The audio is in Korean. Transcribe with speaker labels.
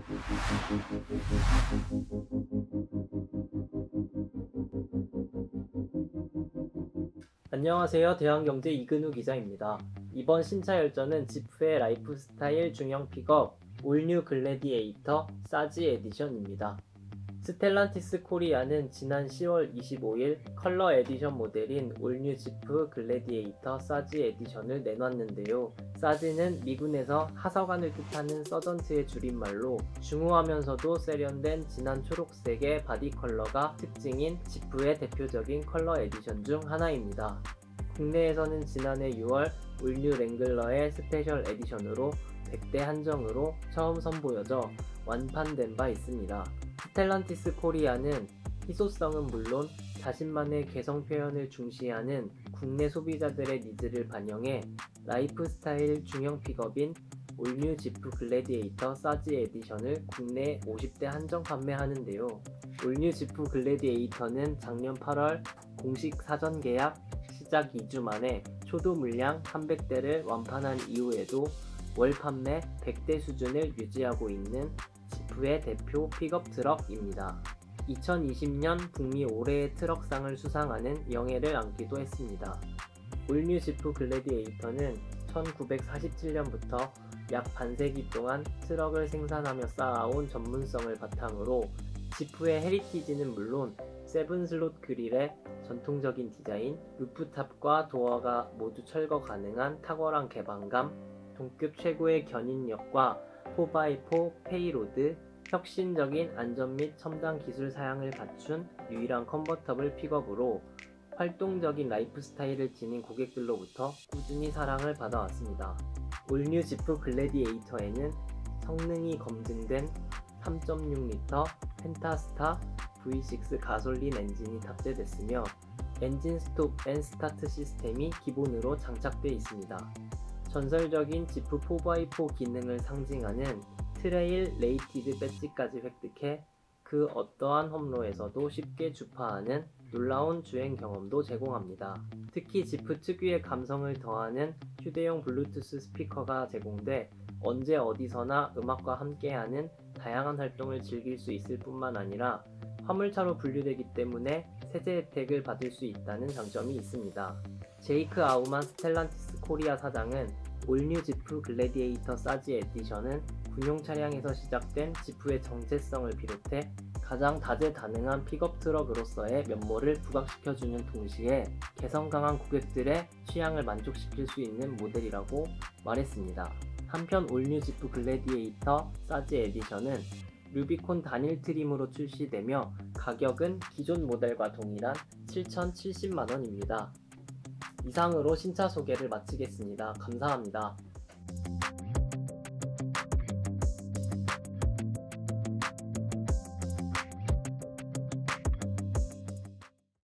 Speaker 1: 안녕하세요. 대한경제 이근우 기자입니다. 이번 신차 열전은 지프의 라이프스타일 중형 픽업 올뉴 글래디에이터 사지 에디션입니다. 스텔란티스 코리아는 지난 10월 25일 컬러 에디션 모델인 올뉴 지프 글래디에이터 사지 에디션을 내놨는데요. 사지는 미군에서 하사관을 뜻하는 서전트의 줄임말로 중후하면서도 세련된 진한 초록색의 바디 컬러가 특징인 지프의 대표적인 컬러 에디션 중 하나입니다. 국내에서는 지난해 6월 올뉴 랭글러의 스페셜 에디션으로 100대 한정으로 처음 선보여져 완판된 바 있습니다. 스텔란티스 코리아는 희소성은 물론 자신만의 개성 표현을 중시하는 국내 소비자들의 니즈를 반영해 라이프스타일 중형 픽업인 올뉴 지프 글래디에이터 사지 에디션을 국내 50대 한정 판매하는데요. 올뉴 지프 글래디에이터는 작년 8월 공식 사전 계약 시작 2주 만에 초도 물량 300대를 완판한 이후에도 월 판매 100대 수준을 유지하고 있는 지프의 대표 픽업 트럭입니다. 2020년 북미 올해의 트럭상을 수상하는 영예를 안기도 했습니다. 올뉴 지프 글래디에이터는 1947년부터 약 반세기 동안 트럭을 생산하며 쌓아온 전문성을 바탕으로 지프의 헤리티지는 물론 7슬롯 그릴의 전통적인 디자인, 루프탑과 도어가 모두 철거 가능한 탁월한 개방감, 동급 최고의 견인력과 4x4 페이로드, 혁신적인 안전 및 첨단 기술 사양을 갖춘 유일한 컨버터블 픽업으로 활동적인 라이프 스타일을 지닌 고객들로부터 꾸준히 사랑을 받아왔습니다. 올뉴 지프 글래디에이터에는 성능이 검증된 3.6L 펜타스타 V6 가솔린 엔진이 탑재됐으며 엔진 스톱 앤 스타트 시스템이 기본으로 장착되어 있습니다. 전설적인 지프 4x4 기능을 상징하는 트레일 레이티드 배지까지 획득해 그 어떠한 험로에서도 쉽게 주파하는 놀라운 주행 경험도 제공합니다. 특히 지프 특유의 감성을 더하는 휴대용 블루투스 스피커가 제공돼 언제 어디서나 음악과 함께하는 다양한 활동을 즐길 수 있을 뿐만 아니라 화물차로 분류되기 때문에 세제 혜택을 받을 수 있다는 장점이 있습니다. 제이크 아우만 스텔란티스 코리아 사장은 올뉴 지프 글래디에이터 사지 에디션은 군용 차량에서 시작된 지프의 정체성을 비롯해 가장 다재다능한 픽업 트럭으로서의 면모를 부각시켜주는 동시에 개성 강한 고객들의 취향을 만족시킬 수 있는 모델이라고 말했습니다. 한편 올뉴 지프 글래디에이터 사지 에디션은 루비콘 단일 트림으로 출시되며 가격은 기존 모델과 동일한 7,070만원입니다. 이상으로 신차 소개를 마치겠습니다. 감사합니다.